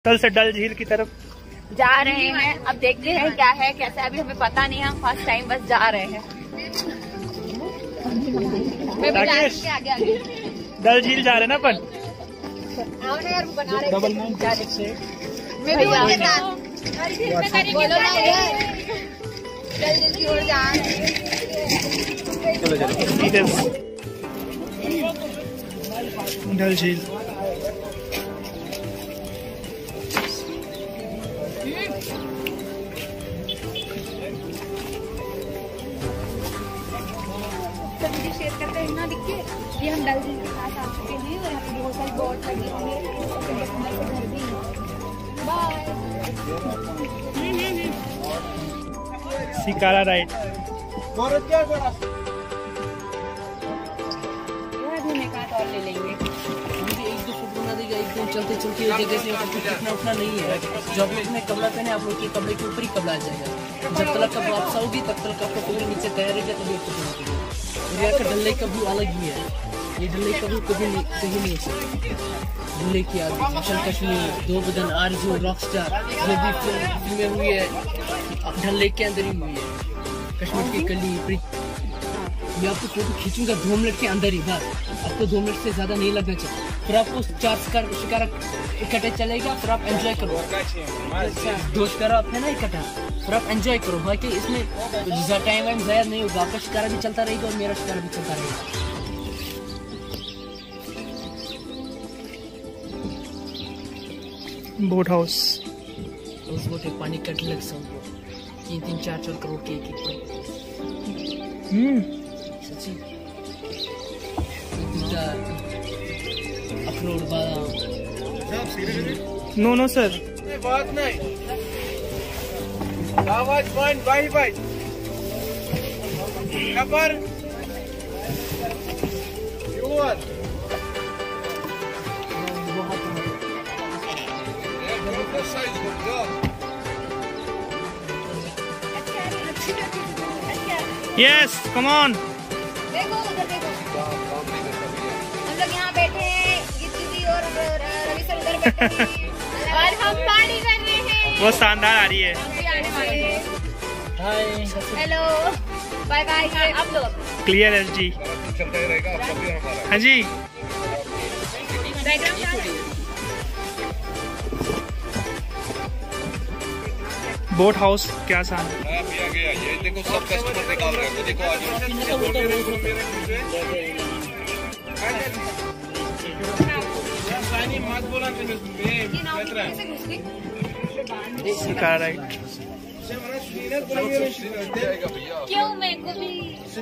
कल से डल झील की तरफ जा रहे हैं। अब देखते हैं क्या है कैसा, अभी हमें पता नहीं है, हम फर्स्ट टाइम बस जा रहे हैं। आगे डल झील जा रहे हैं ना अपन। डबल डल झील शेयर करते हैं ना, देखिए ये हम डल झील के पास आ चुके हैं और यहाँ पे बहुत सारी बोट लगी हुई है। घर भी बाय शिकारा राइड घूमने का और ले लेंगे। एक दो फुट बना देगा, एकदम चलते चलते जगह से उठना उठना नहीं है। जब इसमें कपड़ा पहने आप लोग के कपड़े के ऊपर ही कपड़ा आ जाएगा। जब तक आप वापस आओगी तब तक आपका कपड़े नीचे तैयार रहेगा, तभी आपको पहुंचेगा। और यहाँ का डल लेक का व्यू अलग ही है। ये डल लेक का व्यू कभी नहीं सही नहीं है। डल लेक की मिशन कश्मीर, दो बदन, आरजू, रॉकस्टार जो भी फिल्में हुई है डल लेक के अंदर ही हुई है। कश्मीर की कली मैं आपको फोटो खींचूंगा 2 मिनट के अंदर ही, बस आपको 2 मिनट से ज्यादा नहीं लगना चाहिए। फिर आपको 4 शिकारा इकट्ठे चलेगा, फिर आप एंजॉय करो। 2 शिकारा है ना इकट्ठा, फिर आप एंजॉय करो। बाकी इसमें टाइम वाइम ज़ाया नहीं होगा, आपका शिकारा भी चलता रहेगा और मेरा शिकारा भी चलता रहेगा। बोट हाउस उस बोट पानी कट लग सब 3-3, 4-4 करोड़ के एक सच्ची अखरोट बादाम। नो सर बात नहीं, आवाज बंद भाई भाई खबर यूर यस कम ऑन। देखो उधर देखो, हम लोग यहाँ बैठे हैं, दीदी और रवि सर उधर बैठे हैं और हम पार्टी कर रहे हैं। बहुत शानदार आ रही है। Hi hello bye bye. आप लोग क्लियर एस जी। हाँ जी बोट हाउस क्या सा ये देखो सब कस्टमर निकाल रहे हैं। देखो आज मत बोला शिकारा राइड। क्यों मैं को भी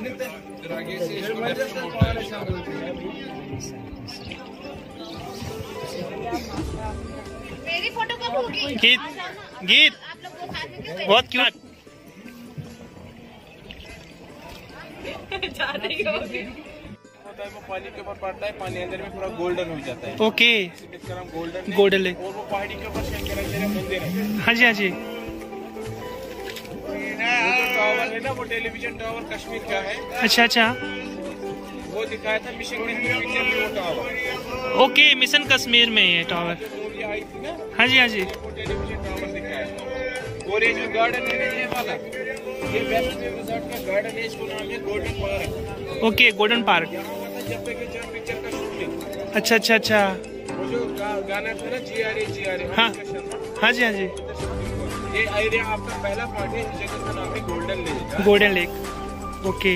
मेरी फोटो कब होगी? गीत गीत आप लोग वो साथ में क्यों बहुत क्यूट। पानी के ऊपर पड़ता है, पानी अंदर में पूरा गोल्डन हो जाता है। Okay golden golden lake. और वो पहाड़ी के ऊपर शंकर मंदिर है। हाँ जी हाँ जी। टावर है ना, वो टेलीविजन टावर कश्मीर का है। अच्छा अच्छा वो दिखाया था मिशन कश्मीर पिक्चर में वो टावर। ओके मिशन कश्मीर में ये टावर। मूवी आई थी ना, हाँ जी हाँ जी। वो टेलीविजन टावर दिखाया था। और ये जो गार्डन है ना, ये वाला, ये वेस्ट रिजॉर्ट का गार्डन है, इसको नाम है golden park. Okay golden park. जब पिक्चर का शूटिंग। अच्छा अच्छा अच्छा। वो जो गाना था ना GRA हाँ हाँ जी हाँ जी। ये एरिया आपका पहला पार्ट है। इस जगह का नाम है golden lake. Golden lake okay.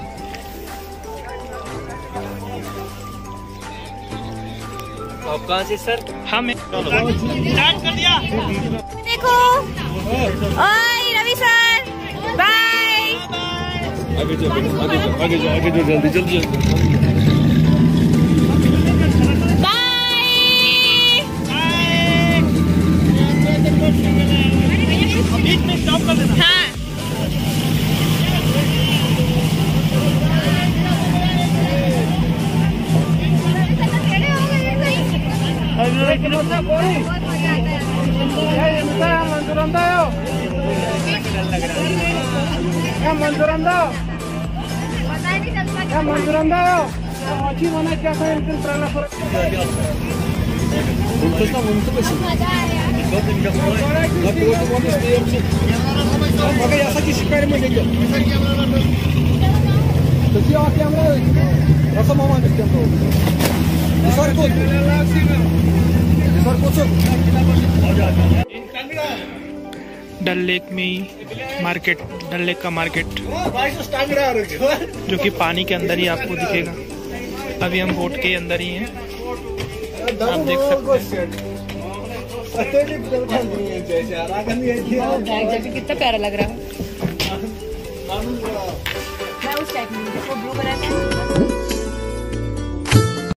आप कहाँ से सर? हम स्टार्ट कर दिया। देखो ओए रवि सर बाय। आगे जाओ जल्दी जल्दी। बीच में स्टॉप कर देना। हाँ मंजूर डल लेक में मार्केट, डल लेक का मार्केट जो कि पानी के अंदर ही आपको दिखेगा। अभी हम बोट के अंदर ही हैं, आप देख सकते हैं। कितना प्यारा लग रहा है। मैं उस टाइप में ब्लू बनाते हैं।